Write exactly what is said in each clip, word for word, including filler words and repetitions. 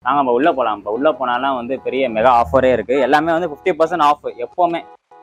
நாங்கள் நம்ம உள்ளே போகலாம். இப்போ உள்ளே போனாலும் வந்து பெரிய மெகா ஆஃபரே இருக்குது. எல்லாமே வந்து ஃபிஃப்டி பர்சன்ட் ஆஃப் எப்போவுமே.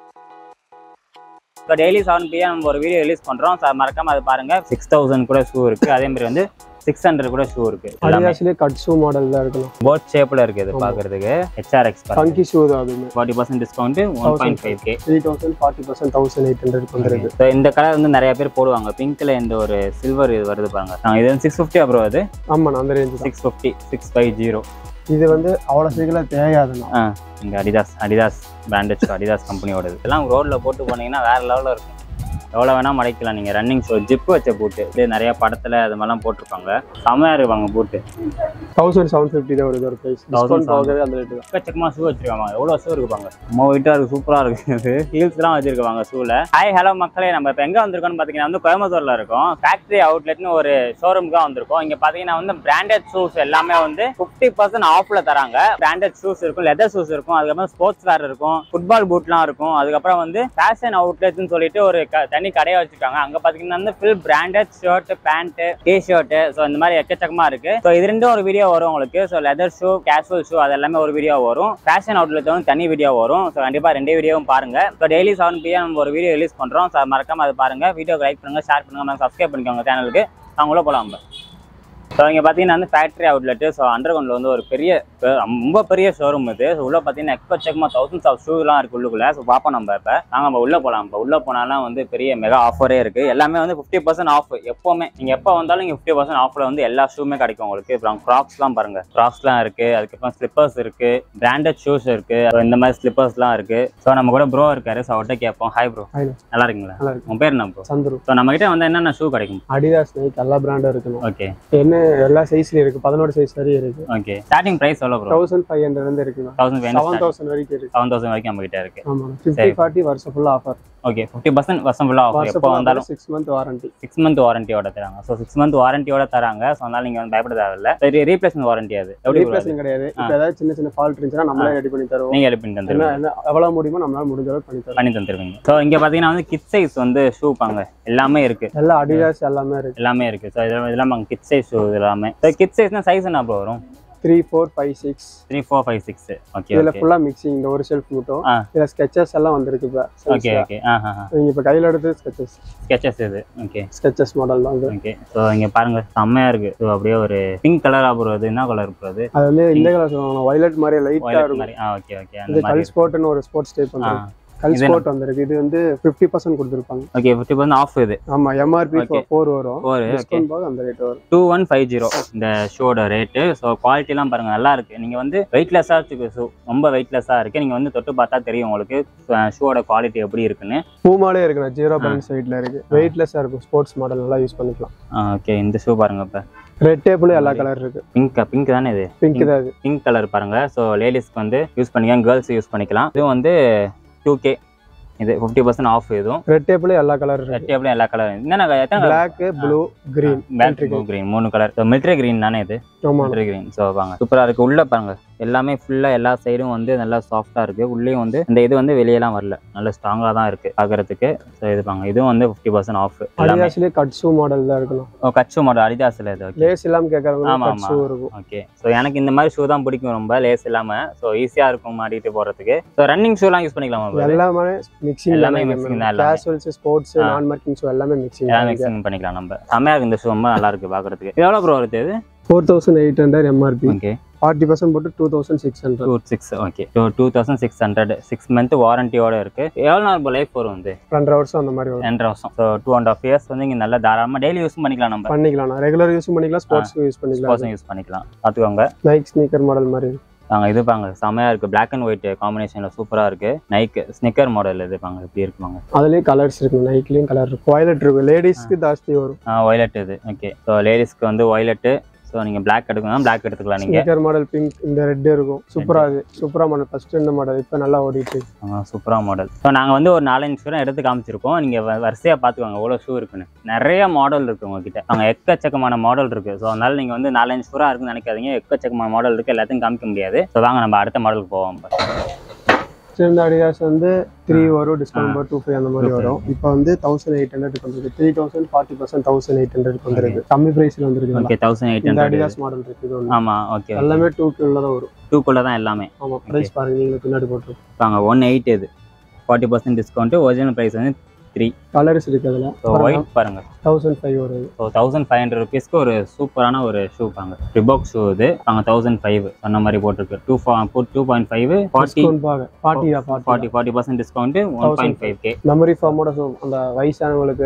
இப்போ டெய்லி செவன் பிஎம் நம்ம ஒரு வீடியோ ரிலீஸ் பண்ணுறோம். ஸோ மறக்காமல் அதை பாருங்கள். சிக்ஸ் தௌசண்ட் கூட ஷூ இருக்குது. அதேமாதிரி வந்து சிக்ஸ் ஹண்ட்ரட் கூட ஷூ இருக்கு. அடிடாஸ்லயே கட் ஷூ மாடல் தான் இருக்கு. போட் ஷேப்ல இருக்கு. இது பாக்குறதுக்கு ஹெச்ஆர்எக்ஸ் ஃபங்கி ஷூ தான். அதுமே forty percent discount one point five K three thousand forty percent eighteen hundred வந்துருக்கு. சோ இந்த கலர் வந்து நிறைய பேர் போடுவாங்க. பிங்க்ல இந்த ஒரு சில்வர் இது வருது பாருங்க. இது வந்து six fifty அப்புறம் அது. ஆமா அந்த range six fifty six fifty. இது வந்து அவ்வளவு சீக்கிரம் தேயாதுனா. ஆ இந்த அடிடாஸ் அடிடாஸ் பிராண்டட் அடிடாஸ் கம்பெனியோடது. இதெல்லாம் ரோட்ல போட்டு போனீங்கன்னா வேற லெவல்ல இருக்கும். எவ்வளோ வேணால் மடைக்கலாம். நீங்கள் ரன்னிங் ஷோ ஜிப்பு வச்ச பூட்டு இதே நிறையா படத்தில் அது மாதிரிலாம் போட்டிருப்பாங்க. செம்மையாக இருப்பாங்க பூட்டு. தௌசண்ட் செவன் ஃபிஃப்டி தான் வருது ஒரு ப்ரைஸ். தௌசண்ட் போகவே அந்த ரேட்டு தான். எக்கச்சக்கமாக ஷூ வச்சிருக்காங்க. எவ்வளோ ஷூ இருக்குப்பாங்க. ரொம்ப வெயிட்டாக இருக்குது. சூப்பராக இருக்குது. ஹீல்ஸ்லாம் வச்சிருக்காங்க ஷூவில். ஹாய் ஹலோ மக்களே, நம்ம இப்போ எங்கே வந்திருக்கோம்னு பார்த்தீங்கன்னா வந்து கோயம்புத்தூரில் இருக்கும். ஃபேக்ட்ரி அவுட்லெட்னு ஒரு ஷோரூமுக்கு தான் வந்திருக்கோம். இங்கே பார்த்தீங்கன்னா வந்து பிராண்டட் ஷூஸ் எல்லாமே வந்து ஃபிஃப்டி பர்சன்ட் ஆஃபில் தராங்க. பிராண்டட் ஷூஸ் இருக்கும், லெதர் ஷூஸ் இருக்கும், அதுக்கப்புறம் ஸ்போர்ட்ஸ் வேர் இருக்கும், ஃபுட்பால் பூட்லாம் இருக்கும். அதுக்கப்புறம் வந்து ஃபேஷன் அவுட்லெட்னு சொல்லிட்டு ஒரு தனி கடையை வச்சிருக்காங்க. அங்க பாத்தீங்கன்னா வந்து full branded shirt, pant, T shirt, so இந்த மாதிரி எக்கச்சக்கமா இருக்கு. சோ இது ரெண்டும் ஒரு வீடியோ வரும் உங்களுக்கு. So leather shoe, casual shoe அது எல்லாமே ஒரு வீடியோ வரும். ஃபேஷன் அவுட்லெட் வந்து தனி வீடியோ வரும். சோ கண்டிப்பா ரெண்டு வீடியோவும் பாருங்க. சோ டெய்லி செவன் பிஎம் நம்ம ஒரு வீடியோ ரிலீஸ் பண்றோம். சோ மறக்காம அதை பாருங்க. வீடியோக்கு லைக் பண்ணுங்க, ஷேர் பண்ணுங்க, சப்ஸ்கிரைப் பண்ணிக்கோங்க சேனலுக்கு. அவங்கள போலாம். ஸோ இங்கே பார்த்தீங்கன்னா வந்து ஃபேக்ட்ரி அவுட்லெட்டு. ஸோ அண்டர்கிரவுண்டில் வந்து ஒரு பெரிய ரொம்ப பெரிய ஷோரூம் இது. ஸோ உள்ளே பார்த்தீங்கன்னா எக்கச்சக்கமாக தௌசண்ட்ஸ் ஆஃப் ஷூலாம் இருக்குது உள்ளுக்குள்ளே. ஸோ பார்ப்போம் நம்ம இப்போ. நாங்கள் நம்ம உள்ளே போகலாம். இப்போ உள்ளே போனாலும் வந்து பெரிய மெகா ஆஃபரே இருக்குது. எல்லாமே வந்து ஃபிஃப்டி பர்சன்ட் ஆஃப் எப்போவுமே. நீங்கள் எப்போ வந்தாலும் இங்கே ஃபிஃப்டி பர்சன்ட் ஆஃபில் வந்து எல்லா ஷூமே கிடைக்கும் உங்களுக்கு. அப்புறம் க்ராக்ஸ்லாம் பாருங்கள். க்ராக்ஸ்லாம் இருக்குது. அதுக்கப்புறம் ஸ்லிப்பர்ஸ் இருக்குது, பிராண்டட் ஷூஸ் இருக்குது. ஸோ இந்த மாதிரி ஸ்லிப்பர்ஸ்லாம் இருக்குது. ஸோ நம்ம கூட ப்ரோ இருக்காரு. ஸோ அவர்கிட்ட கேட்போம். ஹாய் ப்ரோ, நல்லா இருக்கீங்களா? உங்கள் பேர் என்ன ப்ரோ? சந்துரு. ஸோ நம்ம கிட்ட வந்து என்னென்ன ஷூ கிடைக்கும்? அடிடாஸ், நைக் எல்லா பிராண்டும் இருக்குது. ஓகே, என்ன எல்லா சைஸ்லையும் இருக்கு. பதினோரு சைஸ் வரையும் இருக்கு. ஓகே, ஸ்டார்டிங் பிரைஸ் எவ்வளவு ப்ரோ? fifteen hundred இருந்து இருக்கு. seven thousand வரைக்கும் இருக்கு. seven thousand வரைக்கும் நம்ம கிட்ட இருக்கு. ஆமா, fifty forty வருஷம் ஃபுல்லா ஆஃபர். ஓகே, fifty percent வருஷம் ஃபுல்லா ஆஃபர். எப்போ வந்தாலும் six month warranty. six month வாரண்டியோட தராங்க. சோ six month வாரண்டியோட தராங்க. சோ அதனால நீங்க வந்து பயப்பட தேவையில்ல. சரி, ரீப்ளேஸ்மென்ட் வாரண்டி அது எப்படி? ரீப்ளேஸ்மென்ட் கிடையாது. இப்போ ஏதாவது சின்ன சின்ன ஃபால்ட் இருந்துச்சுனா நம்மளே ரெடி பண்ணி தருவோம். நீங்க ரெடி பண்ணி தந்துருவீங்க. என்ன எவ்வளவு முடியுமோ நம்மளால முடிஞ்ச அளவுக்கு பண்ணி தருவோம். பண்ணி தந்துருவீங்க. சோ இங்க பாத்தீங்கன்னா வந்து கிட் சைஸ் வந்து ஷூ பாங்க எல்லாமே இருக்கு. எல்லா அடிடாஸ் எல்லாமே இருக்கு. எல்லாமே இருக்கு. சோ இதெல்லாம் பாங்க கிட் சைஸ் ஷூ எல்லாமே. சோ கிட் சைஸ்னா சைஸ் என்ன ப்ரோ வரும்? three four five six three four five six. Okay, இதுல ஃபுல்லா மிக்சிங். இந்த ஒரு ஷெல்ஃப் மட்டும். இதுல ஸ்கெச்சஸ் எல்லாம் வந்திருக்கு இப்ப. Okay okay. ஆஹா ஆஹா. நீங்க இப்ப கையில எடுத்து ஸ்கெச்சஸ் ஸ்கெச்சஸ் இது. ஓகே, ஸ்கெச்சஸ் மாடல் தான் இது. ஓகே. சோ இங்க பாருங்க செம்மையா இருக்கு. சோ அப்படியே ஒரு பிங்க் கலரா போறது. என்ன கலர் போறது? அது வந்து இந்த கலர் சொல்லுவாங்க. வயலட் மாதிரி லைட்டா இருக்கும். ஆ ஓகே ஓகே. அந்த கல் ஸ்போர்ட்னு ஒரு ஸ்போர்ட்ஸ் டைப் வந்து கல் ஸ்போர்ட் வந்திருக்கு. இது வந்து fifty percent கொடுத்திருப்பாங்க. ஓகே, fifty percent ஆஃப் இது. ஆமா, எம்ஆர்பி four வரும். டிஸ்கவுண்ட் போக அந்த ரேட் வரும். two one five zero இந்த ஷூவோட ரேட். சோ குவாலிட்டி எல்லாம் பாருங்க நல்லா இருக்கு. நீங்க வந்து வெயிட்லெஸ்ஸா இருக்கு. ஷூ ரொம்ப வெயிட்லெஸ்ஸா இருக்கு. நீங்க வந்து தொட்டு பார்த்தா தெரியும் உங்களுக்கு ஷூவோட குவாலிட்டி எப்படி இருக்குன்னு. பூமாலே இருக்கு. ஜீரோ பேலன்ஸ் வெயிட்ல இருக்கு. வெயிட்லெஸ்ஸா இருக்கும். ஸ்போர்ட்ஸ் மாடல் நல்லா யூஸ் பண்ணிக்கலாம். ஓகே, இந்த ஷூ பாருங்க. இப்ப ரெட் டேப்ல எல்லா கலர் இருக்கு. பிங்க் பிங்க் தானே இது? பிங்க் தான் இது. பிங்க் கலர் பாருங்க. சோ லேடிஸ்க்கு வந்து யூஸ் பண்ணிக்கலாம், கேர்ள்ஸ் யூஸ் பண்ணிக்கலாம். இது வந்து two K. இது fifty percent ஆஃப். இதுவும் ரெட் டேப்ல எல்லா கலர் இருக்கு. ரெட் டேப்ல எல்லா கலர். என்னன்னா Black, blue, green, battery green மூணு கலர். சோ மிலிட்டரி green தானே இது? ஆமா, மிலிட்டரி green. சோ பாருங்க சூப்பரா இருக்கு. உள்ள பாருங்க எல்லாமே ஃபுல்லா எல்லா சைடும் வந்து நல்லா சாஃப்டா இருக்கு. உள்ளேயும் வந்து இந்த இது வந்து வெளியெல்லாம் வரல, நல்ல ஸ்ட்ராங்கா தான் இருக்கு பாக்குறதுக்கு. சோ இது பாருங்க, இதுவும் வந்து fifty percent ஆஃப். அடிடாஸ்லயே கட் ஷூ மாடல் தான் இருக்கும். ஓ, கட் ஷூ மாடல் அடிடாஸ்ல இது. ஓகே, லேஸ் இல்லாம கேக்குறவங்க கட் ஷூ இருக்கும். ஓகே. சோ எனக்கு இந்த மாதிரி ஷூ தான் பிடிக்கும் ரொம்ப, லேஸ் இல்லாம. சோ ஈஸியா இருக்கும் மாட்டிட்டு போறதுக்கு. சோ ரன்னிங் ஷூலாம் யூஸ் பண்ணிக்கலாமா? எல்லாமே மிக்சிங். எல்லாமே மிக்சிங் தான். கேஷுவல்ஸ், ஸ்போர்ட்ஸ், நான் மார்க்கிங் ஷூ எல்லாமே மிக்சிங். எல்லாமே மிக்சிங் பண்ணிக்கலாம் நம்ம. செமையா இருக்கு இந்த ஷூ, ரொம்ப நல்லா இருக்கு பாக்குறதுக்கு. எவ்வளவு ப்ரோ வருது இது? four thousand eight hundred MRP. Okay, forty percent போட்டு two thousand six hundred. six. Okay, two thousand six hundred. six month வாரண்டியோட இருக்கு. எவ்வளவு நாள் லைஃப் வரும் வந்து? ரெண்டரை வருஷம் அந்த மாதிரி வரும். ரெண்டரை வருஷம். So two and half years வந்து இங்க நல்ல தாராளமா டெய்லி யூஸ் பண்ணிக்கலாம். நம்ம பண்ணிக்கலாம். ரெகுலர் யூஸ் பண்ணிக்கலாம், ஸ்போர்ட்ஸ் யூஸ் பண்ணிக்கலாம். ஸ்போர்ட்ஸ் யூஸ் பண்ணிக்கலாம். பாத்துக்கோங்க. நைக் ஸ்னீக்கர் மாடல் மாதிரி பாங்க. இது பாங்க செமையா இருக்கு. பிளாக் அண்ட் ஒயிட் காம்பினேஷன்ல சூப்பரா இருக்கு. Nike sneaker model. இது பாங்க எப்படி இருக்குவாங்க. அதுலயே கலர்ஸ் இருக்கு. நைக்லயும் கலர் இருக்கு. வயலட் இருக்கு. லேடிஸ்க்கு ஜாஸ்தி வரும். ஆ, வயலட் இது. ஓகே. சோ லேடிஸ்க்கு வந்து வயலட். ஸோ நீங்கள் பிளாக் எடுக்கணும், பிளாக் எடுத்துக்கலாம். நீங்கள் ஸ்னிக்கர் மாடல் பிங்க், இந்த ரெட் இருக்கும். சூப்பராக இது சூப்பராக மாடல். ஃபர்ஸ்ட் இந்த மாடல் இப்போ நல்லா ஓடிட்டு. சூப்பராக மாடல். ஸோ நாங்கள் வந்து ஒரு நாலஞ்சு ஷூ எடுத்து காமிச்சிருக்கோம். நீங்கள் வரிசையாக பார்த்துக்கோங்க எவ்வளோ ஷூ இருக்குன்னு. நிறைய மாடல் இருக்குது உங்ககிட்ட. அங்கே எக்கச்சக்கமான மாடல் இருக்குது. ஸோ அதனால நீங்கள் வந்து நாலஞ்சு ஷூராக இருக்குன்னு நினைக்காதீங்க. எக்கச்சக்கமான மாடல் இருக்குது, எல்லாத்தையும் காமிக்க முடியாது. ஸோ வாங்க நம்ம அடுத்த மாடலுக்கு போவோம். இந்த அடிதாஸ் வந்து த்ரீ வரும், டிஸ்கவுண்ட் போர் டூ ஃபைவ் அந்த மாதிரி வரும். இப்போ வந்து தௌசண்ட் எயிட் ஹண்ட்ரட் வந்துருக்கு, three thousand forty percent thousand eight hundred வந்துருக்கு, கம்மி பிரைஸ்ல வந்துருக்கு. ஓகே தௌசண்ட் எயிட் இந்த ஹண்ட்ரட் அடிதாஸ் மாடல் இருக்குது. ஆமா ஓகே எல்லாமே டூ குள்ள தான் வரும். டூ குள்ள தான் எல்லாமே. ஆமா பிரைஸ் பாருங்க, நீங்க பின்னாடி போட்டுருப்பாங்க ஒன் எயிட் இது forty percent discount. Original price வந்து த்ரீ. கலர்ஸ் இருக்கு அதுல. ஒயிட் பாருங்க தௌசண்ட் ஃபைவ் வருது. ஸோ தௌசண்ட் ஃபைவ் ஹண்ட்ரட் ருபீஸ்க்கு ஒரு சூப்பரான ஒரு ஷூ பாங்க. ரிபாக் ஷூ இது பாங்க. தௌசண்ட் ஃபைவ் சொன்ன மாதிரி போட்டிருக்கு. Two two point five forty forty forty forty percent discount. One point five K memory ஃபார்மோட ஷூ. அந்த வயசானவங்களுக்கு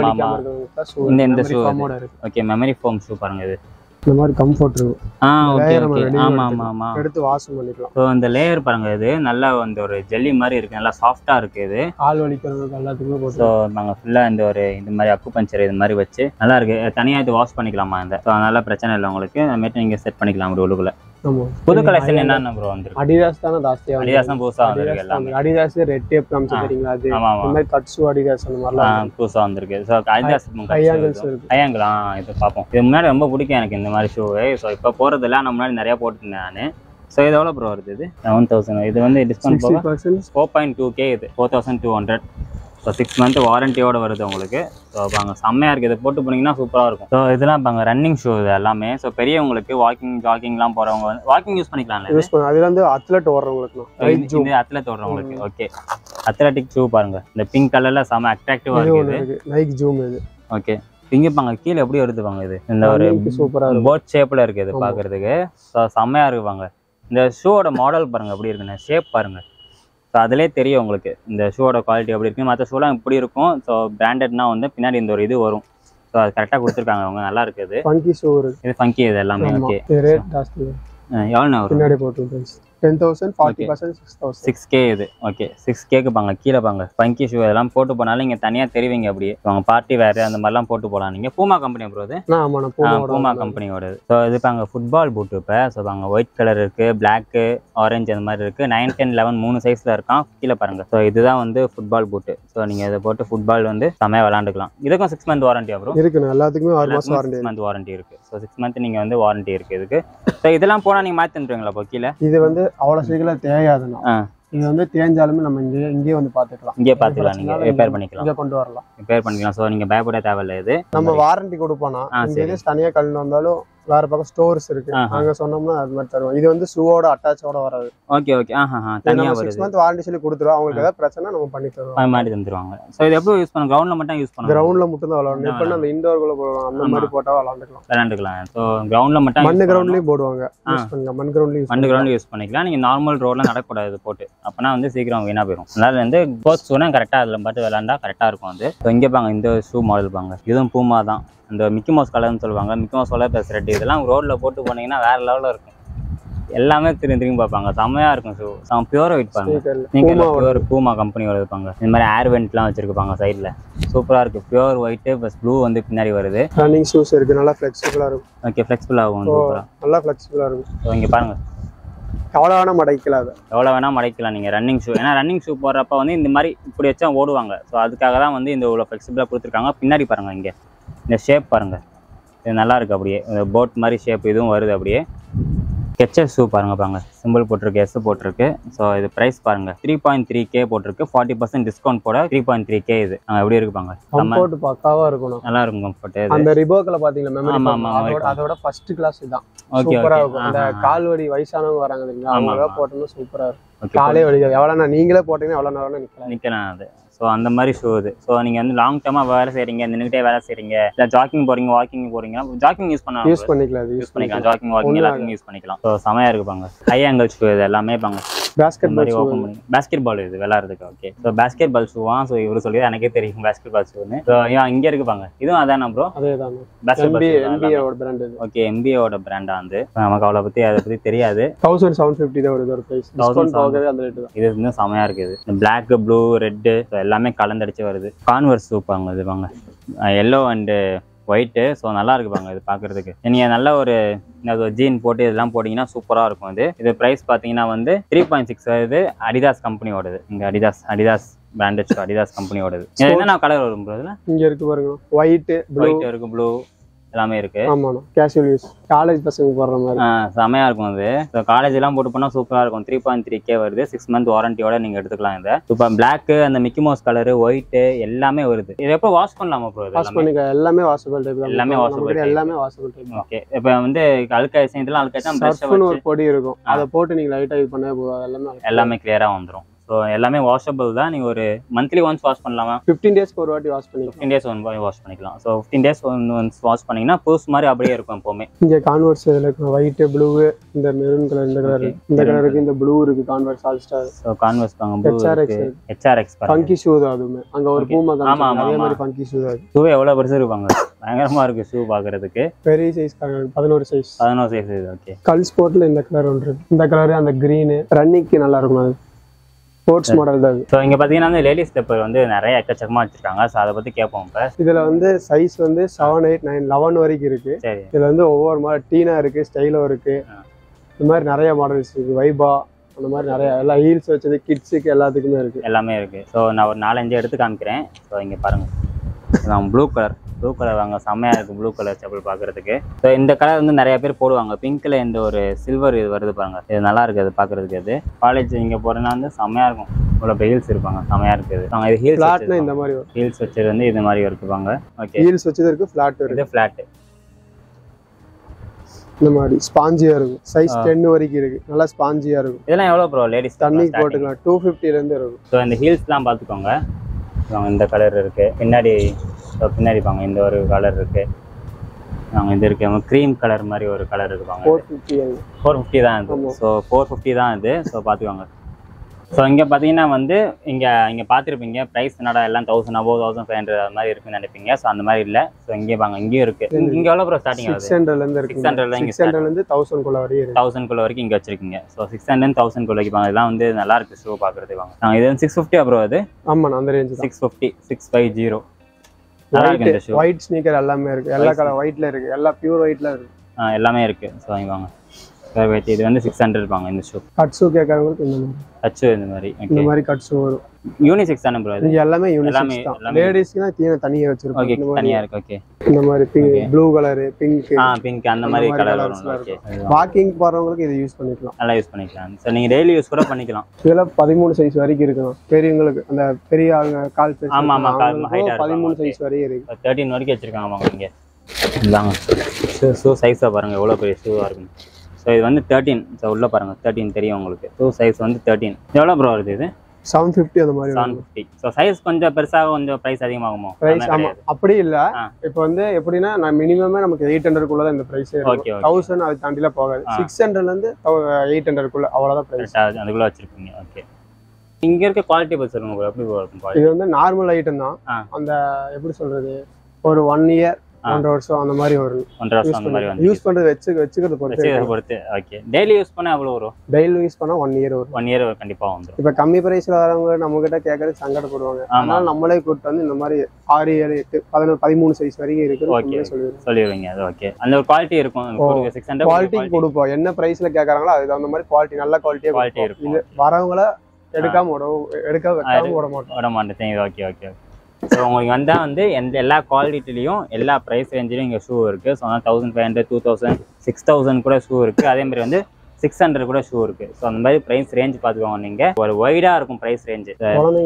இந்த இந்த shoe okay memory foam shoe பாருங்க. இது இந்த மாதிரி கம்ஃபர்ட் இருக்கும். ஆ ஓகே ஓகே ஆமா ஆமா ஆமா எடுத்து வாஷ் பண்ணிக்கலாம். சோ இந்த லேயர் பாருங்க, இது நல்லா வந்து ஒரு ஜெல்லி மாதிரி இருக்கு, நல்லா சாஃப்ட்டா இருக்கு. இது கால் வலிக்கிறவங்க எல்லாத்துக்குமே போட்டு. சோ நாங்க ஃபுல்லா இந்த ஒரு இந்த மாதிரி அக்குபஞ்சர் இது மாதிரி வச்சு நல்லா இருக்கு. தனியா இது வாஷ் பண்ணிக்கலாமா இந்த. சோ அதனால பிரச்சனை இல்லை உங்களுக்கு. அதுமேட்டு நீங்க செட் பண்ணிக்கலாம் ஒரு உள்ளுக்குள்ள. புது கலெக்ஷன் என்னன்னா ப்ரோ வந்திருக்கு. அடிதாஸ் தான ஜாஸ்தியா. அடிதாஸ் தான் புதுசா வந்திருக்கு எல்லாமே. அடிதாஸ் ரெட் டேப் காமிச்சு தெரியுங்களா? அது இந்த மாதிரி கட்ஸு அடிதாஸ் அந்த மாதிரிலாம் புதுசா வந்திருக்கு. சோ அடிதாஸ் ஐயாங்கிள்ஸ் இருக்கு. ஐயாங்கிள் இது பாப்போம். இது முன்னாடி ரொம்ப பிடிக்கும் எனக்கு இந்த மாதிரி ஷூ. சோ இப்போ போறது இல்ல, நான் முன்னாடி நிறைய போட்டுருந்தேன் நானு. ஸோ இது எவ்வளோ ப்ரோ வருது? இது செவன் தௌசண்ட். இது வந்து டிஸ்கவுண்ட் போக ஃபோர் பாயிண்ட் டூ கே. இது four thousand two hundred. So six month வாரண்டியோட வருது உங்களுக்கு. ஸோ பாங்க செம்மையாக இருக்குது. இதை போட்டு போனீங்கன்னா சூப்பராக இருக்கும். ஸோ இதெல்லாம் பாங்க ரன்னிங் ஷூ இது எல்லாமே. ஸோ பெரியவங்களுக்கு வாக்கிங் ஜாக்கிங்லாம் போகிறவங்க வந்து வாக்கிங் யூஸ் பண்ணிக்கலாம். யூஸ் பண்ணலாம். அதுல வந்து அத்லெட் ஓடுறவங்களுக்கு, இந்த அத்லெட் ஓடுறவங்களுக்கு ஓகே. அத்லெட்டிக் ஷூ பாருங்க. இந்த பிங்க் கலர்ல செம்ம அட்ராக்டிவாக இருக்குது. நைக் ஜூம் இது ஓகே. இங்கே பாங்க கீழே எப்படி வருதுப்பாங்க. இது இந்த ஒரு சூப்பராக போட் ஷேப்பில் இருக்குது இது பார்க்குறதுக்கு. ஸோ செம்மையாக இருக்குவாங்க. இந்த ஷூவோட மாடல் பாருங்க எப்படி இருக்குன்னு, ஷேப் பாருங்க. ஸோ அதிலே தெரியும் உங்களுக்கு இந்த ஷூவோட குவாலிட்டி எப்படி இருக்குது. மற்ற ஷூலாம் இப்படி இருக்கும். ஸோ பிராண்டட்னா வந்து பின்னாடி இந்த ஒரு இது வரும். ஸோ அது கரெக்டாக கொடுத்துருக்காங்க அவங்க. நல்லா இருக்குது. ஃபங்கி ஷூ இருக்கு. இது ஃபங்கி இது எல்லாமே ஓகே. ரேட் ஜாஸ்தி. எவ்வளோ வரும்? பின்னாடி போட்டு ten thousand forty percent six thousand six K இது ஓகே. சிக்ஸ் கேக்கு பாங்க. கீழே பாங்க ஃபங்கி ஷூ இதெல்லாம் போட்டு போனாலும் இங்கே தனியாக தெரிவிங்க அப்படியே. அவங்க பார்ட்டி வேறு அந்த மாதிரிலாம் போட்டு போகலாம். நீங்கள் பூமா கம்பெனி ப்ரோ இது? பூமா கம்பெனியோடது. ஸோ இது பாங்க ஃபுட்பால் பூட்டு. இப்போ ஸோ பாங்க ஒயிட் கலர் இருக்குது, பிளாக்கு, ஆரஞ்சு அந்த மாதிரி இருக்குது. நைன் டென் லெவன் மூணு சைஸில் இருக்கான். கீழே பாருங்க. ஸோ இதுதான் வந்து ஃபுட்பால் பூட்டு. ஸோ நீங்கள் இதை போட்டு ஃபுட்பால் வந்து செமையாக விளாண்டுக்கலாம். இதுக்கும் சிக்ஸ் மந்த் வாரண்டி அப்புறம் இருக்குண்ணா. எல்லாத்துக்குமே ஆறு மாதம் வாரண்டி. சிக்ஸ் மந்த் வாரண்டி இருக்குது. ஸோ சிக்ஸ் மந்த் நீங்கள் வந்து வாரண்டி இருக்குது இதுக்கு. ஸோ இதெல்லாம் போனால் நீங்கள் மாற்றி தந்துருவீங்களா இப்போ கீழே? இது வந்து அவ்வளோ சீக்கிரம் தேயாதுண்ணா. இது வந்து தேஞ்சாலுமே நம்ம இங்கே இங்கேயே வந்து பார்த்துக்கலாம். இங்கே பார்த்துக்கலாம். நீங்கள் ரிப்பேர் பண்ணிக்கலாம். இங்கே கொண்டு வரலாம். ரிப்பேர் பண்ணிக்கலாம். ஸோ நீங்கள் பயப்பட தேவையில்லை. இது நம்ம வாரண்டி கொடுப்போம்னா இங்கே தனியாக கல்வி வந்தாலும் வேற பக்கம் ஸ்டோர்ஸ் இருக்கு. நாங்க சொன்னோம்னா அது மாதிரி தருவோம். இது வந்து ஷூவோட அட்டாச்சோட வராது. Okay okay. ஆஹா ஹா தனியா வருது. சிக்ஸ் மந்த் வாரண்டி சொல்லி கொடுத்துருவோம். அவங்களுக்கு ஏதாவது பிரச்சனை நம்ம பண்ணி தருவோம். அது மாதிரி தந்துருவாங்க. சோ இது எப்படி யூஸ் பண்ணணும்? கிரவுண்ட்ல மட்டும் யூஸ் பண்ணணும். கிரவுண்ட்ல மட்டும் தான் விளையாடணும். இப்போ நம்ம இன்டோர் குள்ள போறோம் அந்த மாதிரி போட்டா விளையாண்டுக்கலாம். விளையாண்டுக்கலாம். சோ கிரவுண்ட்ல மட்டும் மண் கிரவுண்ட்லயும் போடுவாங்க. யூஸ் பண்ணலாம். மண் கிரவுண்ட்லயும் மண் கிரவுண்ட்ல யூஸ் பண்ணிக்கலாம். நீங்க நார்மல் ரோட்ல நடக்கக்கூடாது போட்டு. அப்பனா வந்து சீக்கிரம் வீணா போயிடும். அதனால வந்து கோச் ஷூனா கரெக்டா அதுல மட்டும் விளையாண்டா கரெக்டா இருக்கும். அது ஸோ இங்கே பாங்க இந்த ஷூ மாடல் பாங்க. இதுவும் பூமா தான். அந்த மிக்கி மவுஸ் கலர்னு சொல்லுவாங்க. Mickey Mouse colour plus red. இதெல்லாம் ரோட்ல போட்டு போனீங்கன்னா வேற லெவலில் இருக்கும். எல்லாமே திரும்பி திரும்பி பார்ப்பாங்க. செம்மையா இருக்கும் ஷூ. செம்ம பியூர் வெயிட் பாருங்க. நீங்க பியூர் பூமா கம்பெனியோட இருப்பாங்க. இந்த மாதிரி ஏர் வெண்ட்லாம் வச்சிருப்பாங்க சைட்ல. சூப்பரா இருக்கு. பியூர் ஒயிட் ப்ளஸ் ப்ளூ வந்து பின்னாடி வருது. ரன்னிங் ஷூஸ் இருக்கு. நல்லா ஃபிளெக்சிபிளா இருக்கும். ஓகே ஃபிளெக்சிபிள் ஆகும். சூப்பரா நல்லா ஃபிளெக்சிபிளா இருக்கும். ஸோ இங்க பாருங்க. எவ்வளோ வேணா மடைக்கலாம். எவ்வளோ வேணா மடைக்கலாம் நீங்கள் ரன்னிங் ஷூ. ஏன்னா ரன்னிங் ஷூ போடுறப்ப வந்து இந்த மாதிரி இப்படி வச்சா ஓடுவாங்க. ஸோ அதுக்காக தான் வந்து இந்த இவ்வளோ ஃப்ளெக்சிபிளாக கொடுத்துருக்காங்க. பின்னாடி பாருங்க. இங்கே இந்த ஷேப் பாருங்க. இது நல்லா இருக்கு. அப்படியே இந்த போட் மாதிரி ஷேப் இதுவும் வருது. அப்படியே கெச்சர் ஷூ பாருங்க. பாருங்க சிம்பிள் போட்டிருக்கு, எஸ் போட்டிருக்கு. ஸோ இது ப்ரைஸ் பாருங்க த்ரீ பாயிண்ட் த்ரீ கே போட்டிருக்கு. ஃபார்ட்டி பர்சன்ட் டிஸ்கவுண்ட் போட த்ரீ பாயிண்ட் த்ரீ கே. இது எப்படி இருக்கு பாங்க. கம்ஃபர்ட் பக்காவா இருக்கணும். நல்லா இருக்கும் கம்ஃபர்ட். அந்த ரிபோக்ல பாத்தீங்களா மெமரி அதோட ஃபர்ஸ்ட் கிளாஸ் இதான். சூப்பரா இருக்கும். அந்த கால் வலி வயசானவங்க வராங்க இல்லைங்களா, அவங்க போட்டோம்னா சூப்பரா இருக்கும். காலே வலிக்காது. எவ்வளோ நீங்களே போட்டீங்கன்னா எவ்வளோ நேரம் நிற்கலாம் நிற்கலாம் அது. ஸோ அந்த மாதிரி ஷூ இது. ஸோ நீங்கள் வந்து லாங் டர்மாக வேலை செய்கிறீங்க, நின்றுட்டே வேலை செய்கிறீங்க, இல்லை ஜாக்கிங் போகிறீங்க, வாக்கிங் போகிறீங்கன்னா ஜாக்கிங் யூஸ் பண்ணலாம். யூஸ் பண்ணிக்கலாம். யூஸ் பண்ணிக்கலாம். ஜாக்கிங் வாக்கிங் எல்லாத்தையும் யூஸ் பண்ணிக்கலாம். ஸோ செமையாக இருக்குப்பாங்க. ஹை ஆங்கிள் ஷூ இது எல்லாமே பாங்க. பேஸ்கெட் மாதிரி ஓப்பன் பண்ணி பேஸ்கெட் பால் இது விளையாடுறதுக்கு. ஓகே ஸோ பேஸ்கெட் பால் ஷூவா. ஸோ இவரு சொல்லி எனக்கே தெரியும் பேஸ்கெட் பால் ஷூன்னு. ஸோ இங்கே இருக்குப்பாங்க. இதுவும் அதானா ப்ரோ? அதே தான். பேஸ்கெட் பால் எம்பிஏவோட பிராண்ட் இது. ஓகே எம்பிஏவோட பிராண்டா வந்து நமக்கு அவ்வளோ பற்றி அதை பற்றி தெரியாது. தௌசண்ட் செவன் ஃபிஃப்டி தான் வருது ஒரு ப்ரைஸ். தௌசண்ட் போகவே அந்த ரேட்டு தான். இது வந்து செமையாக இருக்குது. பிளாக், ப்ளூ, ரெட்டு எல்லாமே கலந்தடிச்சு வருது. கான்வர்ஸ் சூப்பாங்க இது பாங்க. Yellow and white. ஸோ நல்லா இருக்குப்பாங்க இது பார்க்குறதுக்கு. நீங்கள் நல்ல ஒரு ஜீன் போட்டு இதெல்லாம் போட்டிங்கன்னா சூப்பராக இருக்கும். இது இது ப்ரைஸ் பார்த்தீங்கன்னா வந்து த்ரீ பாயிண்ட் சிக்ஸ் வருது. அடிதாஸ் கம்பெனியோடது. இங்கே அடிதாஸ் அடிதாஸ் பிராண்டட் அடிதாஸ் கம்பெனியோடது. என்னென்ன கலர் வரும் ப்ரோ இதில்? இங்கே இருக்கு பாருங்க. ஒயிட்டு, ஒயிட் இருக்கு, ப்ளூ, எல்லாமே இருக்கு. ஆமாண்ணா கேஷுவல் யூஸ் காலேஜ் பசங்க போடுற மாதிரி செமையா இருக்கும் அது. ஸோ காலேஜ் எல்லாம் போட்டு போனா சூப்பரா இருக்கும். த்ரீ பாயிண்ட் த்ரீ கே வருது. சிக்ஸ் மந்த் வாரண்டியோட நீங்க எடுத்துக்கலாம். இதை இப்போ பிளாக் அந்த மிக்கி மவுஸ் கலரு ஒயிட் எல்லாமே வருது. இது எப்போ வாஷ் பண்ணலாமா ப்ரோ? வாஷ் பண்ணிக்க எல்லாமே வாஷபிள் டைப். எல்லாமே வாஷபிள் எல்லாமே வாஷபிள் டைப். ஓகே. இப்போ வந்து அழுக்காய் இதெல்லாம் அழுக்காய்ச்சா பிரஷ் ஒரு பொடி இருக்கும், அதை போட்டு நீங்க லைட்டா யூஸ் பண்ணவே போதும். எல்லாமே எல்லாமே கிளியரா வந்துடும். ஸோ எல்லாமே வாஷபிள் தான். நீங்கள் ஒரு மந்த்லி ஒன்ஸ் வாஷ் பண்ணலாமா? ஃபிஃப்டீன் டேஸ்க்கு ஒரு வாட்டி வாஷ் பண்ணி ஃபிஃப்டீன் டேஸ் ஒன் வாஷ் பண்ணிக்கலாம். So fifteen days once wash பண்ணிங்கன்னா புதுசு மாதிரி அப்படியே இருக்கும் எப்போவுமே. இங்கே கான்வர்ஸ் இதில் இருக்கும் ஒயிட் ப்ளூ, இந்த மெரூன் கலர், இந்த கலர் இந்த கலருக்கு இந்த ப்ளூ இருக்கு. Converse All Star. So Converse பாங்க ப்ளூ இருக்கு. ஹெச்ஆர்எக்ஸ் ஃபங்கி ஷூ தான் அதுவுமே. அங்கே ஒரு பூமா தான். ஆமாம் அதே மாதிரி ஃபங்கி ஷூ தான். ஷூ எவ்வளோ பெருசு இருப்பாங்க, பயங்கரமா இருக்கு ஷூ பார்க்கறதுக்கு. பெரிய சைஸ் பதினோரு சைஸ். பதினோரு சைஸ். ஓகே. கல் ஸ்போர்ட்ல இந்த கலர் ஒன்று இருக்கு. இந்த கலர் அந்த கிரீனு ரன்னிங்க்கு நல்லா இருக்கும். அது ஸ்போர்ட்ஸ் மாடல் தான். ஸோ இங்கே பார்த்தீங்கன்னா வந்து லேடிஸ் ஸ்டெப்பர் வந்து நிறைய எக்கச்சக்கமாக வச்சிருக்காங்க. ஸோ அதை பற்றி கேட்போம். இப்போ இதில் வந்து சைஸ் வந்து செவன் எயிட் நைன் லெவன் வரைக்கும் இருக்கு. சரி. இதில் வந்து ஒவ்வொரு மாடல் டீனா இருக்கு, ஸ்டைலோ இருக்கு, இந்த மாதிரி நிறைய மாடல்ஸ் இருக்கு. வைபா அந்த மாதிரி நிறைய எல்லா ஹீல்ஸ் வச்சது கிட்ஸுக்கு எல்லாத்துக்குமே இருக்கு. எல்லாமே இருக்கு. ஸோ நான் ஒரு நாலஞ்சு எடுத்து காமிக்கிறேன். ஸோ இங்கே பாருங்க, நான் ப்ளூ கலர் ப்ளூ கலர் வாங்க செம்மையாக இருக்குது. ப்ளூ கலர் செப்பல் பார்க்குறதுக்கு. ஸோ இந்த கலர் வந்து நிறைய பேர் போடுவாங்க. பிங்க்கில் இந்த ஒரு சில்வர் இது வருது பாருங்க, இது நல்லா இருக்குது அது பார்க்குறதுக்கு. அது காலேஜ் இங்கே போகிறேன்னா வந்து செம்மையாக இருக்கும். இவ்வளோ ஹீல்ஸ் இருப்பாங்க, செம்மையாக இருக்குது. அவங்க இது ஹீல்ஸ் ஃப்ளாட்னா இந்த மாதிரி ஹீல்ஸ் வச்சது வந்து இது மாதிரி இருக்குவாங்க. ஓகே. ஹீல்ஸ் வச்சது இருக்கு, ஃப்ளாட் இருக்கு. இது ஃப்ளாட் இந்த மாதிரி ஸ்பாஞ்சியா இருக்கும். சைஸ் டென் வரைக்கும் இருக்கு, நல்லா ஸ்பாஞ்சியா இருக்கும். இதெல்லாம் எவ்வளோ ப்ரோ லேடிஸ் தண்ணி போட்டுக்கலாம்? டூ ஃபிஃப்டிலேருந்து இருக்கும். ஸோ இந்த ஹீல்ஸ்லாம் பார்த்துக்கோங்க. இந்த கலர் இருக்கு. பின்னாடி பின்னாடி பாங்க இந்த ஒரு கலர் இருக்கு. நாங்கள் இது இருக்கு க்ரீம் கலர் மாதிரி ஒரு கலர் இருக்குவாங்க. ஃபோர் ஃபிஃப்டி ஃபோர் ஃபிஃப்டி தான் இது. ஸோ ஃபோர் ஃபிஃப்டி தான் இது. ஸோ பார்த்துக்கோங்க. ஸோ இங்கே பார்த்தீங்கன்னா வந்து இங்கே இங்கே பார்த்துருப்பீங்க ப்ரைஸ் என்னடா எல்லாம் thousand above thousand five hundred அது மாதிரி இருக்குன்னு நினைப்பீங்க. ஸோ அந்த மாதிரி இல்லை. ஸோ இங்கே பாங்க இங்கேயும் இருக்கு. இங்கே எவ்வளோ ப்ரோ ஸ்டார்டிங் ஆகுது? சிக்ஸ் ஹண்ட்ரட்லேருந்து இருக்கு. சிக்ஸ் ஹண்ட்ரட்ல இங்கே சிக்ஸ் ஹண்ட்ரட்லேருந்து தௌசண்ட் குள்ள வரைக்கும் தௌசண்ட் குள்ள வரைக்கும் இங்கே வச்சிருக்கீங்க. ஸோ சிக்ஸ் ஹண்ட்ரட் தௌசண்ட் குள்ள வைப்பாங்க. இதெல்லாம் வந்து நல்லா இருக்கு ஷூ பார்க்குறது. வாங்க நாங்கள் இது வந்து சிக்ஸ் ஃபிஃப்டி ப்ரோ அது. ஆமாம் அந்த range six fifty six five zero. White sneaker எல்லாமே இருக்கு. எல்லா கலர் ஒயிட்ல இருக்கு. எல்லா பியூர் ஒயிட்ல இருக்கு. ஆ எல்லாமே இருக்கு. ஸோ வாங்கி வாங்க. இது வந்து சிக்ஸ் ஹண்ட்ரட் இருப்பாங்க இந்த ஷூ. கட் ஷூ கேட்கறவங்களுக்கு இந்த மாதிரி கட் ஷூ இந்த மாதிரி இந்த மாதிரி கட் ஷூ வரும். யூனிசெக்ஸ் தானே ப்ரோ? இது எல்லாமே யூனிசெக்ஸ் தான். லேடிஸ்க்குனா தீன தனியா வச்சிருப்பாங்க. ஓகே தனியா இருக்கு. ஓகே. இந்த மாதிரி பிங்க் ப்ளூ கலர் பிங்க் ஆ பிங்க் அந்த மாதிரி கலர் வரும். ஓகே. வாக்கிங் போறவங்களுக்கு இது யூஸ் பண்ணிக்கலாம். நல்லா யூஸ் பண்ணிக்கலாம். சோ நீங்க டெய்லி யூஸ் கூட பண்ணிக்கலாம். இதெல்லாம் பதிமூணு சைஸ் வரைக்கும் இருக்குங்க. பெரியவங்களுக்கு அந்த பெரிய ஆளுங்க கால் சைஸ். ஆமா ஆமா கால் ஹைட்டா இருக்கு. பதிமூணு சைஸ் வரைக்கும் இருக்கு. பதிமூணு வரைக்கும் வச்சிருக்காங்க அவங்க இங்க. இந்தாங்க. ஷூ ஷூ சைஸா பாருங்க எவ்வளவு பெரிய ஷூவா இருக்கு. ஸோ இது வந்து தேர்ட்டீன். ஸோ உள்ள பாருங்க தேர்ட்டீன் தெரியும் உங்களுக்கு. ஷூ சைஸ் வந்து தேர்ட்டீன். எவ்வளோ ப்ரோ வருது இது? செவன் ஃபிஃப்டி அந்த மாதிரி. Seven fifty. ஸோ சைஸ் கொஞ்சம் பெருசாக கொஞ்சம் ப்ரைஸ் அதிகமாகுமோ? ப்ரைஸ் ஆமாம் அப்படி இல்லை. இப்போ வந்து எப்படின்னா நான் மினிமமே நமக்கு எயிட் ஹண்ட்ரட்குள்ள தான் இந்த ப்ரைஸ். ஓகே. தௌசண்ட் அது தாண்டிலாம் போகாது. சிக்ஸ் ஹண்ட்ரட்லேருந்து எயிட் ஹண்ட்ரட்குள்ள அவ்வளோதான் ப்ரைஸ். அதுக்குள்ளே வச்சிருக்கீங்க. ஓகே. இங்க இருக்க குவாலிட்டி பத்தி சொல்லுங்க ப்ரோ. எப்படி இருக்கும்? இது வந்து நார்மல் ஐட்டம் தான். அந்த எப்படி சொல்றது ஒரு ஒன் இயர் ஒன்றரை வருஷம் அந்த மாதிரி வரும். ஒன்றரை வருஷம் அந்த மாதிரி வந்து யூஸ் பண்றது வெச்சு வெச்சுக்கிறது பொறுத்து பொறுத்து. ஓகே. டெய்லி யூஸ் பண்ணா எவ்வளவு வரும்? டெய்லி யூஸ் பண்ணா ஒன் இயர் வரும். ஒன் இயர் கண்டிப்பா வந்துரும். இப்ப கம்மி பிரைஸ்ல வரவங்க நம்ம கிட்ட கேட்கறது சங்கடப்படுவாங்க. அதனால நம்மளே கூப்பிட்டு வந்து இந்த மாதிரி ஆறு ஏழு எட்டு பதினொன்று பதிமூணு சைஸ் வரைக்கும் இருக்கு சொல்லிடுவீங்க. அது ஓகே. அந்த ஒரு குவாலிட்டி இருக்கும். சிக்ஸ் ஹண்ட்ரட் குவாலிட்டி கொடுப்போம். என்ன பிரைஸ்ல கேட்கறாங்களோ அதுக்கு அந்த மாதிரி குவாலிட்டி நல்ல குவாலிட்டியா குவாலிட்டி இருக்கும். இது வரவங்கள எடுக்காம விட எடுக்க வைக்காம விட மாட்டோம் விட மாட்டேன். Okay okay. ஸோ உங்களுக்கு வந்தால் வந்து எந்த எல்லா குவாலிட்டிலையும் எல்லா ப்ரைஸ் ரேஞ்சிலையும் இங்கே ஷூ இருக்குது. ஸோ வந்து thousand five hundred two thousand six thousand கூட ஷூ இருக்குது. அதே மாதிரி வந்து சிக்ஸ் ஹண்ட்ரட் கூட ஷூ இருக்குது. ஸோ அந்த மாதிரி ப்ரைஸ் ரேஞ்ச் பார்த்துக்கோங்க. நீங்கள் ஒரு வைடாக இருக்கும் ப்ரைஸ் ரேஞ்சு.